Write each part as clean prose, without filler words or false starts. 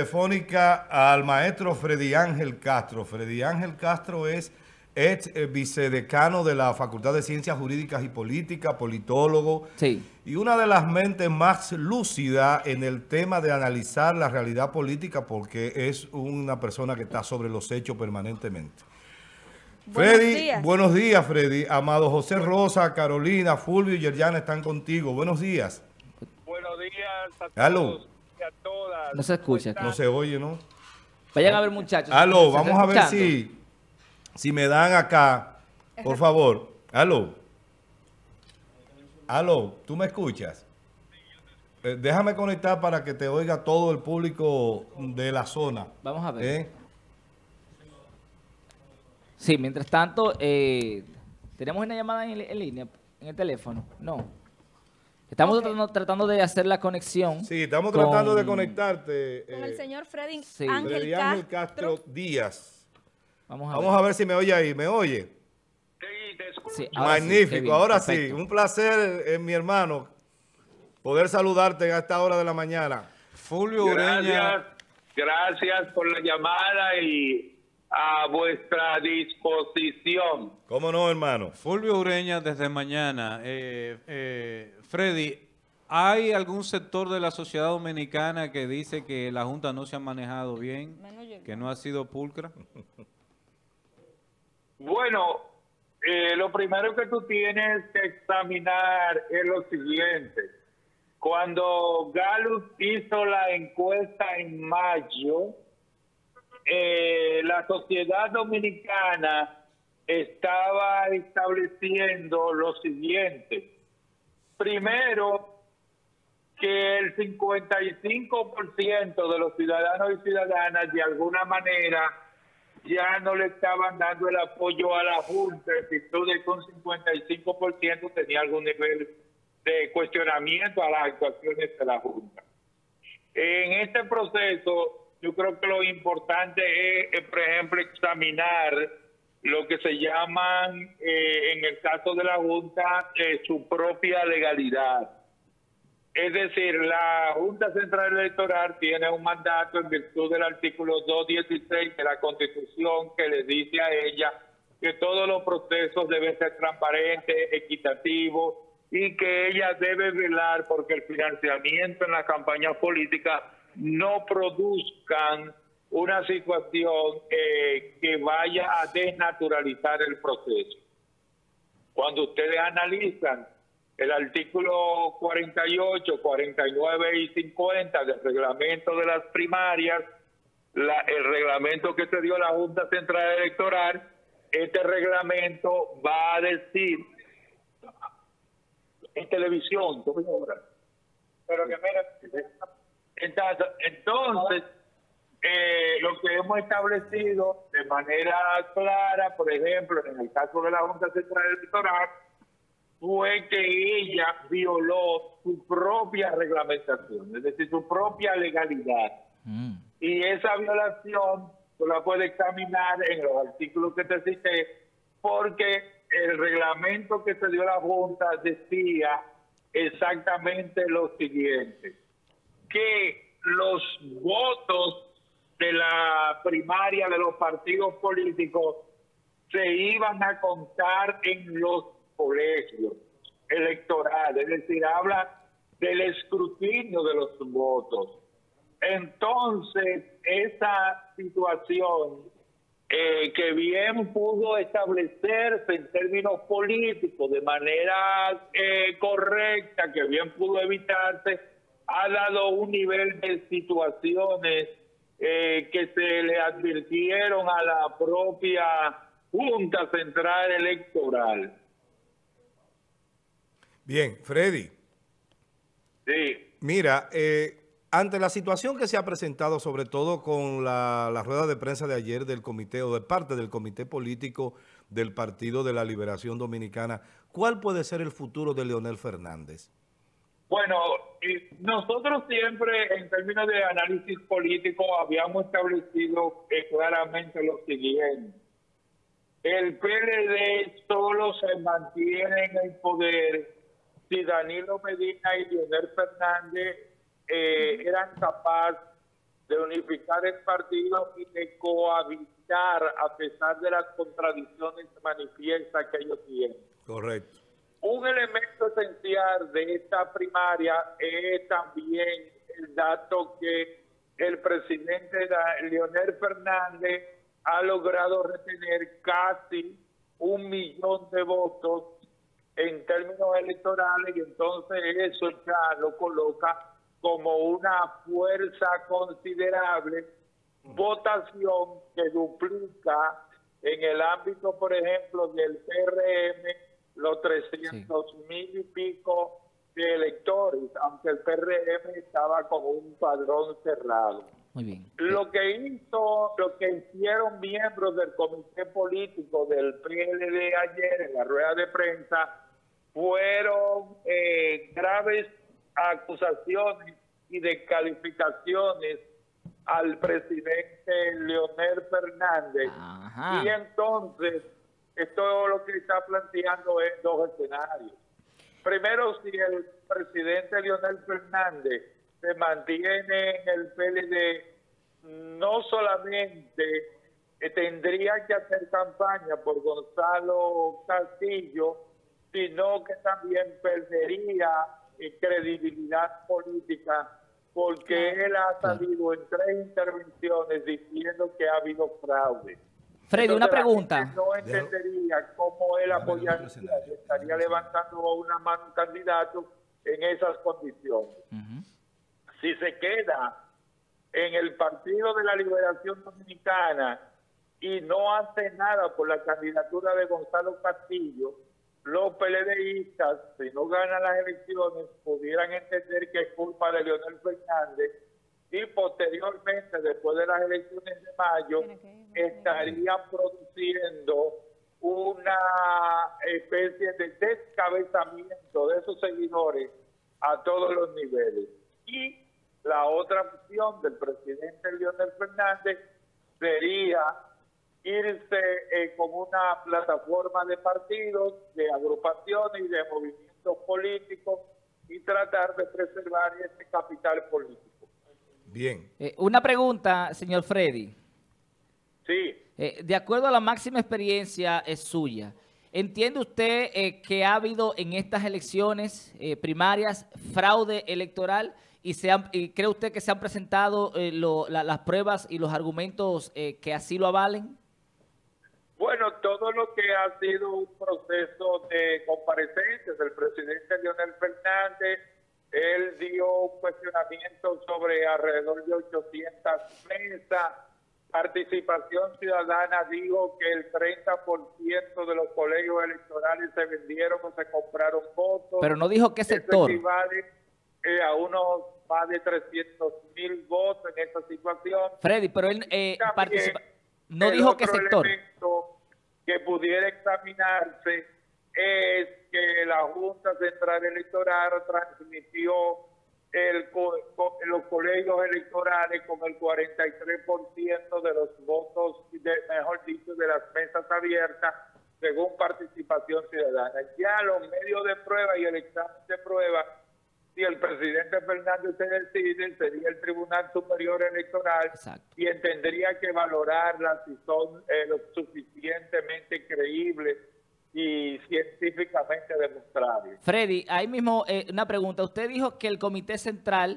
telefónica al maestro Freddy Ángel Castro. Freddy Ángel Castro es ex vicedecano de la Facultad de Ciencias Jurídicas y Políticas, politólogo, Sí. y una de las mentes más lúcidas en el tema de analizar la realidad política, porque es una persona que está sobre los hechos permanentemente. Freddy, buenos días, Freddy. Amado José Rosa, Carolina, Fulvio y Yerjana están contigo. Buenos días. Buenos días a todos. Aló. Y a todas. No se escucha. No se oye, ¿no? Vayan a ver, muchachos. Aló, ¿Se vamos está a ver escuchando? si me dan acá, por favor. Aló. Aló, ¿tú me escuchas? Déjame conectar para que te oiga todo el público de la zona. Vamos a ver. Sí, mientras tanto, ¿tenemos una llamada en línea, en el teléfono? No. Estamos tratando de hacer la conexión. Sí, estamos tratando de conectarte. Con el señor Freddy sí. Ángel Castro Díaz. Vamos a ver si me oye ahí. ¿Me oye? Sí, te escucho. Sí, Magnífico. Sí, ahora perfecto. sí, un placer, mi hermano, poder saludarte a esta hora de la mañana. Fulvio Ureña. Gracias por la llamada y a vuestra disposición. ¿Cómo no, hermano? Fulvio Ureña desde mañana. Freddy, ¿hay algún sector de la sociedad dominicana que dice que la Junta no se ha manejado bien, que no ha sido pulcra? Bueno, lo primero que tú tienes que examinar es lo siguiente. Cuando Gallup hizo la encuesta en mayo, la sociedad dominicana estaba estableciendo lo siguiente. Primero, que el 55% de los ciudadanos y ciudadanas de alguna manera ya no le estaban dando el apoyo a la Junta, en virtud de que un 55% tenía algún nivel de cuestionamiento a las actuaciones de la Junta. En este proceso, yo creo que lo importante es, por ejemplo, examinar lo que se llaman, en el caso de la Junta, su propia legalidad. Es decir, la Junta Central Electoral tiene un mandato en virtud del artículo 216 de la Constitución que le dice a ella que todos los procesos deben ser transparentes, equitativos y que ella debe velar porque el financiamiento en la campaña política no produzcan una situación que vaya a desnaturalizar el proceso. Cuando ustedes analizan el artículo 48, 49 y 50 del reglamento de las primarias, el reglamento que se dio la Junta Central Electoral, este reglamento va a decir en televisión, pero que mira, entonces lo que hemos establecido de manera clara, por ejemplo, en el caso de la Junta Central Electoral, fue que ella violó su propia reglamentación, es decir, su propia legalidad. Y esa violación tú la puedes examinar en los artículos que te cité, porque el reglamento que se dio a la Junta decía exactamente lo siguiente, que los votos de la primaria de los partidos políticos se iban a contar en los colegios electorales, es decir, habla del escrutinio de los votos. Entonces, esa situación que bien pudo establecerse en términos políticos de manera correcta, que bien pudo evitarse, ha dado un nivel de situaciones que se le advirtieron a la propia Junta Central Electoral. Bien, Freddy. Sí. Mira, ante la situación que se ha presentado, sobre todo con la rueda de prensa de ayer del comité o de parte del comité político del Partido de la Liberación Dominicana, ¿cuál puede ser el futuro de Leonel Fernández? Bueno, nosotros siempre en términos de análisis político habíamos establecido claramente lo siguiente. El PLD solo se mantiene en el poder si Danilo Medina y Leonel Fernández eran capaces de unificar el partido y de cohabitar a pesar de las contradicciones manifiestas que ellos tienen. Correcto. Un elemento esencial de esta primaria es también el dato que el presidente Leonel Fernández ha logrado retener casi 1 millón de votos en términos electorales, y entonces eso ya lo coloca como una fuerza considerable, votación que duplica en el ámbito, por ejemplo, del PRM, los 300,000 y pico de electores, aunque el PRM estaba con un padrón cerrado. Muy bien. Lo que hicieron miembros del comité político del PLD ayer en la rueda de prensa fueron graves acusaciones y descalificaciones al presidente Leonel Fernández. Ajá. Y entonces, esto lo que está planteando es 2 escenarios. Primero, si el presidente Leonel Fernández se mantiene en el PLD, no solamente tendría que hacer campaña por Gonzalo Castillo, sino que también perdería credibilidad política, porque él ha salido en 3 intervenciones diciendo que ha habido fraude. Freddy, Entonces, una pregunta. no entendería cómo él apoyaría, estaría levantando una mano candidato en esas condiciones. Si se queda en el Partido de la Liberación Dominicana y no hace nada por la candidatura de Gonzalo Castillo, los PLDistas, si no ganan las elecciones, pudieran entender que es culpa de Leonel Fernández, y posteriormente, después de las elecciones de mayo, estarían produciendo una especie de descabezamiento de esos seguidores a todos los niveles. Y la otra opción del presidente Leonel Fernández sería irse con una plataforma de partidos, de agrupaciones y de movimientos políticos y tratar de preservar ese capital político. Bien. Una pregunta, señor Freddy. Sí. De acuerdo a la máxima experiencia suya, ¿entiende usted que ha habido en estas elecciones primarias fraude electoral y cree usted que se han presentado las pruebas y los argumentos que así lo avalen? Bueno, todo lo que ha sido un proceso de comparecencias del presidente Leonel Fernández, él dio un cuestionamiento sobre alrededor de 800 mesas. Participación Ciudadana dijo que el 30% de los colegios electorales se vendieron o se compraron votos. Pero no dijo qué sector. Eso equivale a unos más de 300,000 votos en esta situación. Freddy, pero él no dijo qué sector. Elemento que pudiera examinarse es que la Junta Central Electoral transmitió los colegios electorales con el 43% de los votos, mejor dicho, de las mesas abiertas, según Participación Ciudadana. Ya los medios de prueba y el examen de prueba, si el presidente Fernández se decide, sería el Tribunal Superior Electoral. Exacto. Y tendría que valorarlas si son lo suficientemente creíbles y científicamente demostrables. Freddy, ahí mismo una pregunta. Usted dijo que el Comité Central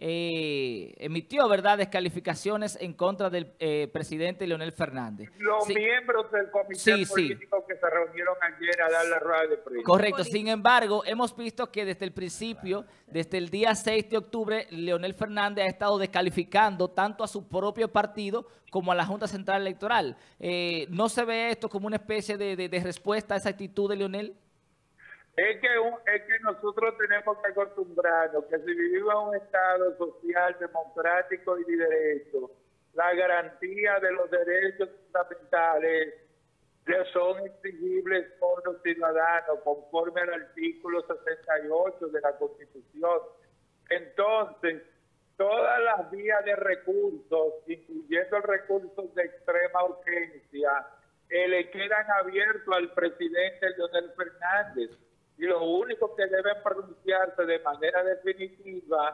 emitió, ¿verdad?, descalificaciones en contra del presidente Leonel Fernández. Los miembros del comité político que se reunieron ayer a dar la rueda de prensa. Correcto. Sin embargo, hemos visto que desde el principio, desde el día 6 de octubre, Leonel Fernández ha estado descalificando tanto a su propio partido como a la Junta Central Electoral. ¿No se ve esto como una especie de respuesta a esa actitud de Leonel? Es que nosotros tenemos que acostumbrarnos que si vivimos en un Estado social, democrático y de derecho, la garantía de los derechos fundamentales son exigibles por los ciudadanos conforme al artículo 68 de la Constitución. Entonces, todas las vías de recursos, incluyendo recursos de extrema urgencia, le quedan abiertos al presidente Leonel Fernández. Y lo único que deben pronunciarse de manera definitiva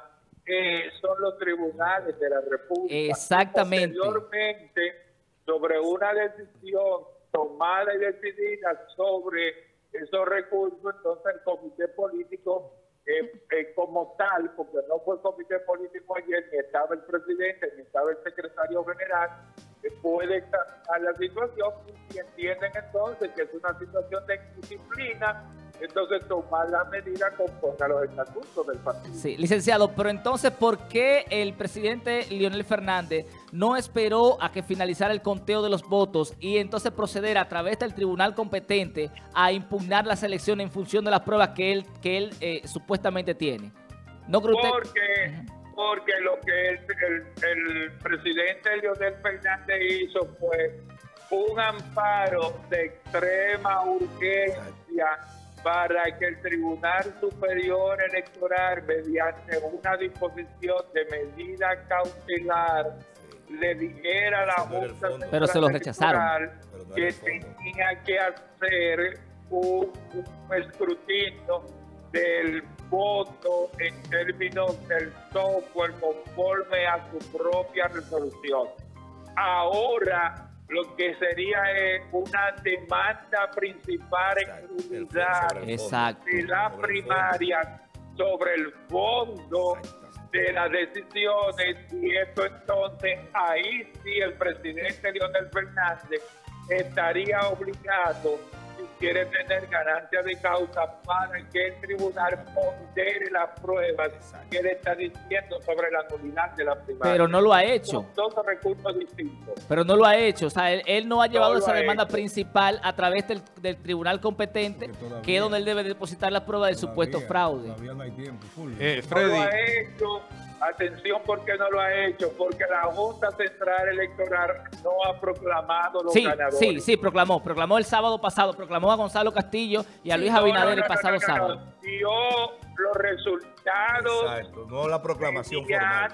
son los tribunales de la República. Exactamente. Posteriormente, sobre una decisión tomada y decidida sobre esos recursos, entonces el comité político como tal, porque no fue el comité político ayer, ni estaba el presidente, ni estaba el secretario general, puede examinar la situación y entienden entonces que es una situación de disciplina, entonces tomar la medida conforme a los estatutos del partido. Sí, licenciado, pero entonces, ¿por qué el presidente Leonel Fernández no esperó a que finalizara el conteo de los votos y entonces proceder a través del tribunal competente a impugnar las elecciones en función de las pruebas que él supuestamente tiene? ¿No cree usted? Porque lo que el presidente Leonel Fernández hizo fue un amparo de extrema urgencia para que el Tribunal Superior Electoral, mediante una disposición de medida cautelar, le dijera a la Junta Pero se lo rechazaron. que tenía que hacer un escrutinio del voto en términos del software conforme a su propia resolución. Ahora lo que sería es una demanda principal en unidad de la primaria sobre el fondo de las decisiones, y esto entonces ahí sí el presidente Leonel Fernández estaría obligado, si quiere tener ganancia de causa, para que el tribunal pondere las pruebas que él está diciendo sobre la nulidad de la primaria. Pero no lo ha hecho. Son dos recursos distintos. Pero no lo ha hecho. O sea, él no ha llevado esa demanda principal a través del tribunal competente, que es donde él debe depositar la prueba del supuesto fraude. Todavía no hay tiempo. No lo ha hecho. Atención, porque no lo ha hecho, porque la Junta Central Electoral no ha proclamado los ganadores. Sí, proclamó el sábado pasado, proclamó a Gonzalo Castillo y a Luis Abinader el pasado sábado. Dio los resultados. Exacto, no la proclamación formal.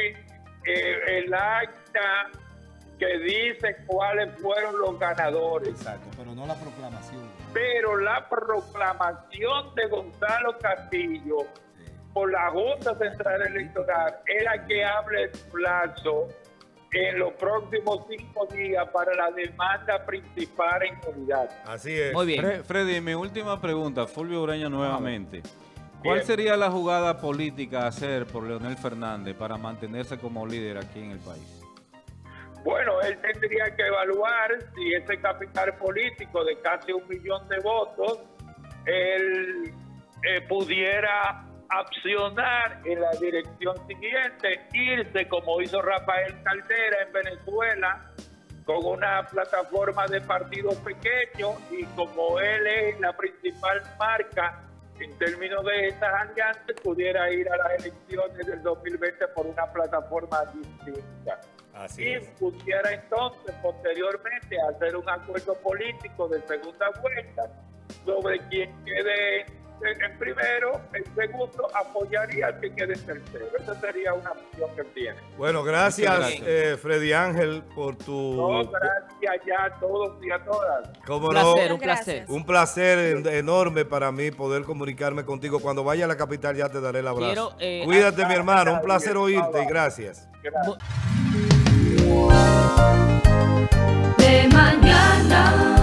El acta que dice cuáles fueron los ganadores. Exacto, pero no la proclamación. Pero la proclamación de Gonzalo Castillo por la Junta Central Electoral era que hable el plazo en los próximos 5 días para la demanda principal en unidad. Así es. Muy bien. Freddy, mi última pregunta, Fulvio Ureña nuevamente. ¿Cuál sería la jugada política a hacer por Leonel Fernández para mantenerse como líder aquí en el país? Bueno, él tendría que evaluar si ese capital político de casi 1 millón de votos, él pudiera accionar en la dirección siguiente, irse como hizo Rafael Caldera en Venezuela, con una plataforma de partidos pequeños, y como él es la principal marca en términos de estas alianzas, pudiera ir a las elecciones del 2020 por una plataforma distinta. Así y es. pudiera entonces posteriormente hacer un acuerdo político de segunda vuelta sobre quien quede en primero, en segundo apoyaría al que quede en tercero. Esa sería una opción que tiene. Bueno, gracias. Freddy Ángel, por tu... No, gracias ya a todos y a todas. ¿Cómo Un placer. Un placer enorme para mí poder comunicarme contigo. Cuando vaya a la capital ya te daré el abrazo. Cuídate, mi hermano. Un placer oírte y gracias. Gracias. De mañana.